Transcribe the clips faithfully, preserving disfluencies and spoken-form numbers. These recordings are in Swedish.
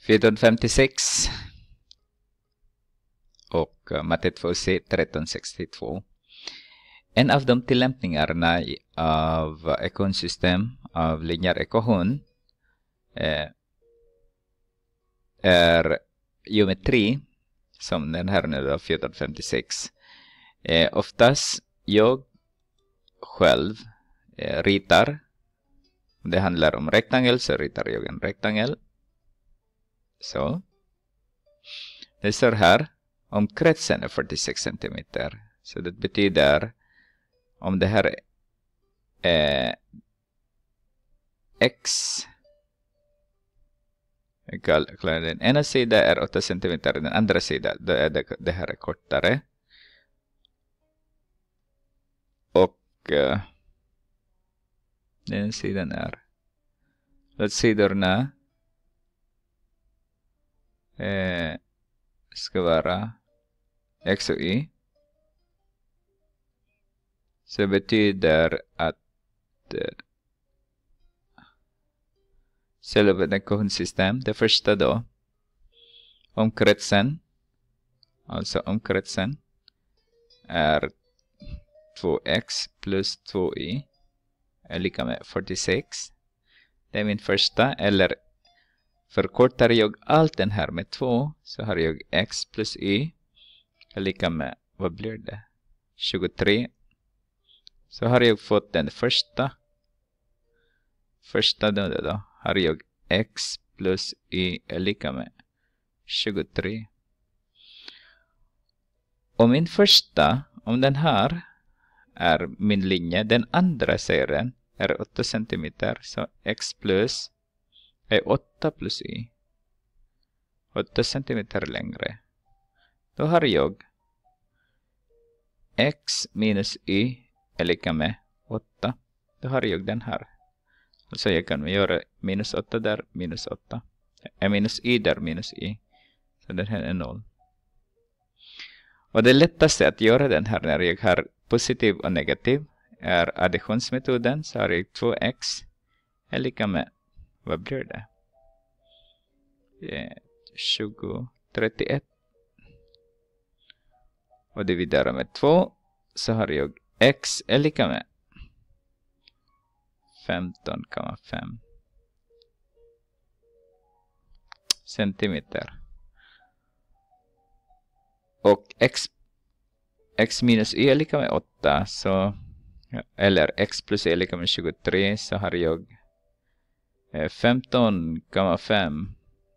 fjortonhundrafemtiosex och matte två C trettonhundrasextiotvå. En av de tillämpningarna av ekvationsystem av linjär ekvation eh, är geometri, som den här nu då, fjortonhundrafemtiosex. Eh, oftast jag själv eh, ritar. Om det handlar om rektangel så ritar jag en rektangel. Så. Det står här om kretsen är fyrtiosex centimeter. Så det betyder om det här är x. Den ena sidan är åtta centimeter. Den andra sidan då är det, det här är kortare. Och uh, den sidan är att sidorna eh, ska vara x och y. Så det betyder att eh, själva ett ekvationssystem, det första då, om kretsen, alltså om kretsen är två x plus två y är lika med fyrtiosex. Det är min första, eller förkortar jag allt den här med två så har jag x plus y är lika med, vad blir det? tjugotre. Så har jag fått den första. Första då, då, då har jag x plus y är lika med tjugotre. Och min första, om den här är min linje, den andra serien är åtta centimeter. Så x plus är åtta plus y. åtta centimeter längre. Då har jag x minus y är lika med åtta. Då har jag den här. Så jag kan göra minus åtta där, minus åtta. Är minus y där, minus y. Så den här är noll. Och det lättaste att göra den här när jag har positiv och negativ är additionsmetoden. Så har jag två x är lika med, vad blir det? tjugo, trettioett. Och dividerar med två så har jag x är lika med femton komma fem centimeter. Och x, x minus y är lika med åtta. Så, eller x plus y är lika med tjugotre. Så har jag femton komma fem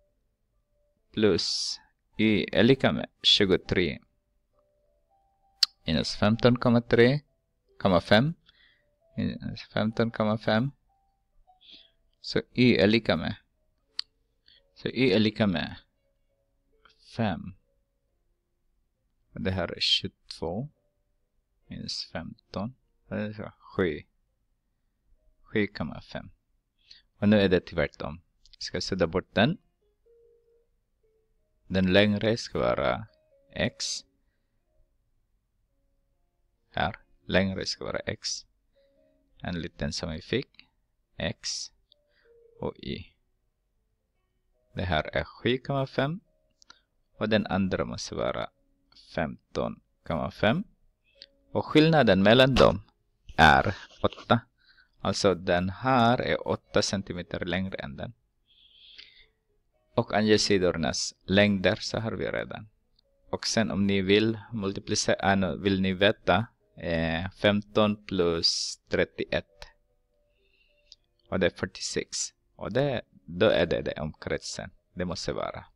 plus y är lika med tjugotre. Minus femton komma fem. femton komma fem. Så y är lika med. Så y är lika med fem. Och det här är tjugotvå. Minus femton. Det är sju. sju komma fem. Och nu är det tvärtom. Jag ska sudda bort den. Den längre ska vara x. Här. Längre ska vara x. En liten som vi fick. X. Och y. Det här är sju komma fem. Och den andra måste vara femton komma fem. Och skillnaden mellan dem är åtta. Alltså den här är åtta centimeter längre än den. Och ange sidornas längder så har vi redan. Och sen om ni vill multiplicera, äh, vill ni veta eh, femton plus trettioett. Och det är fyrtiosex. Och det, då är det det om kretsen. Det måste vara.